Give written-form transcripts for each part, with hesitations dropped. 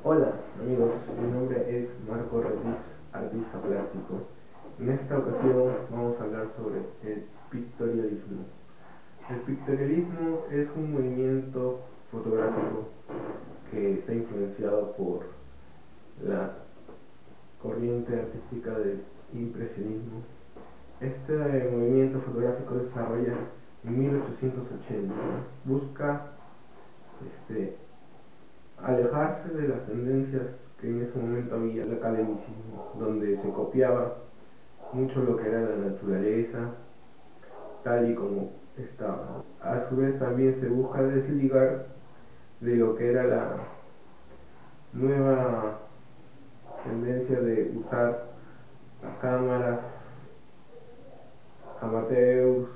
Hola amigos, mi nombre es Marco Retis, artista plástico. En esta ocasión vamos a hablar sobre el pictorialismo. El pictorialismo es un movimiento fotográfico que está influenciado por la corriente artística del impresionismo. Este movimiento fotográfico se desarrolla en 1880. Busca alejarse de las tendencias que en ese momento había el academicismo, donde se copiaba mucho lo que era la naturaleza, tal y como estaba. A su vez también se busca desligar de lo que era la nueva tendencia de usar cámaras amateurs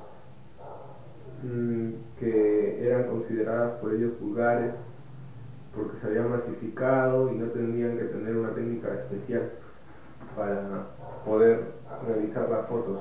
que eran consideradas por ellos vulgares porque se había masificado y no tendrían que tener una técnica especial para poder realizar las fotos.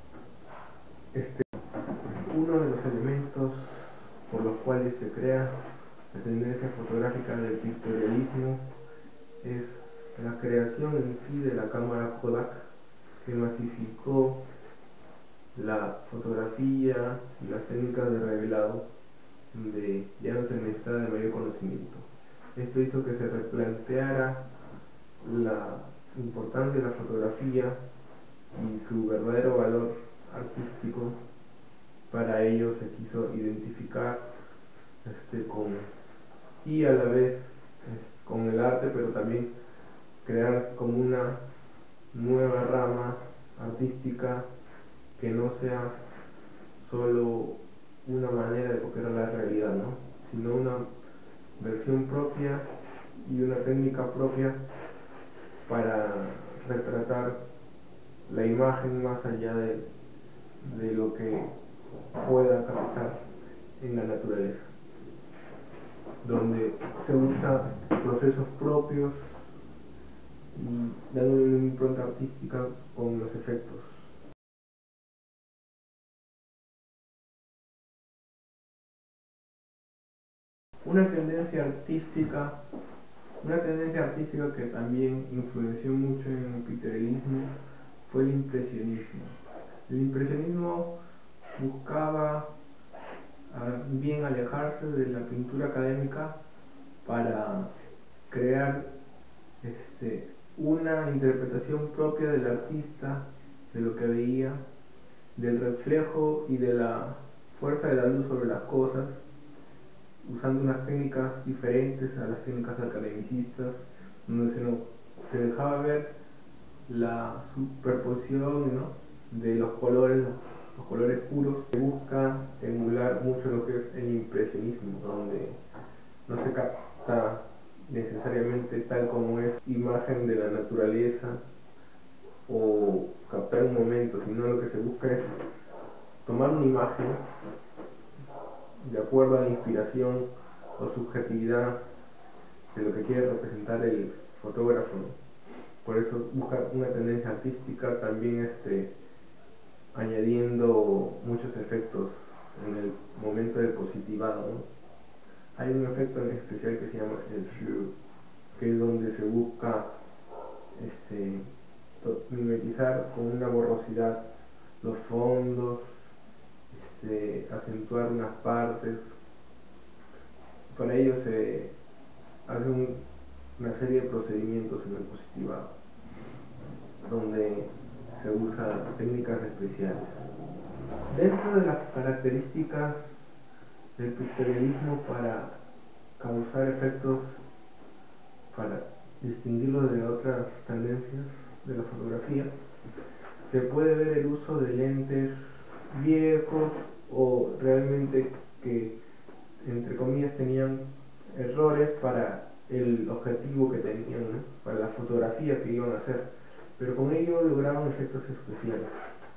Uno de los elementos por los cuales se crea la tendencia fotográfica del pictorialismo es la creación en sí de la cámara Kodak, que masificó la fotografía y las técnicas de revelado, donde ya no se necesitaba de mayor conocimiento. Esto hizo que se replanteara la importancia de la fotografía y su verdadero valor artístico. Para ello se quiso identificar y a la vez con el arte, pero también crear como una nueva rama artística que no sea solo una manera de copiar la realidad, ¿no? Sino una versión propia y una técnica propia para retratar la imagen más allá de lo que pueda captar en la naturaleza, donde se usa procesos propios y dándole una impronta artística con los efectos. Una tendencia artística, una tendencia artística que también influenció mucho en el pictorialismo fue el impresionismo. El impresionismo buscaba bien alejarse de la pintura académica para crear una interpretación propia del artista, de lo que veía, del reflejo y de la fuerza de la luz sobre las cosas, usando unas técnicas diferentes a las técnicas academicistas, donde se dejaba ver la superposición, ¿no?, de los colores puros. Se busca emular mucho lo que es el impresionismo, donde no se capta necesariamente tal como es imagen de la naturaleza o captar un momento, sino lo que se busca es tomar una imagen de acuerdo a la inspiración o subjetividad de lo que quiere representar el fotógrafo, ¿no? Por eso busca una tendencia artística también añadiendo muchos efectos en el momento del positivado, ¿no? Hay un efecto en especial que se llama el flux, que es donde se busca mimetizar con una borrosidad los fondos, acentuar unas partes. Para ello se hace una serie de procedimientos en el positivado, donde se usa técnicas especiales. Dentro de las características del pictorialismo para causar efectos, para distinguirlo de otras tendencias de la fotografía, se puede ver el uso de lentes viejos o realmente que entre comillas tenían errores para el objetivo que tenían, ¿no?, para la fotografía que iban a hacer, pero con ello lograban efectos especiales.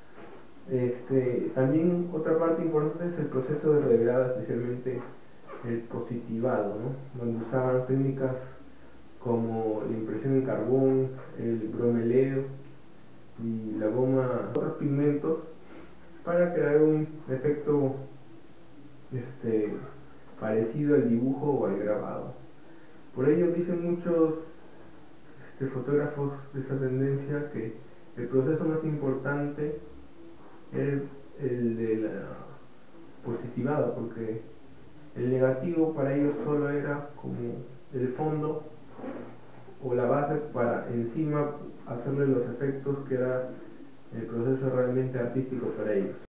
También otra parte importante es el proceso de revelado, especialmente el positivado, ¿no?, donde usaban técnicas como la impresión en carbón, el bromeleo y la goma, otros pigmentos, para crear un efecto parecido al dibujo o al grabado. Por ello dicen muchos fotógrafos de esa tendencia que el proceso más importante era el de la positivada, porque el negativo para ellos solo era como el fondo o la base para encima hacerle los efectos que era el proceso realmente artístico para ellos.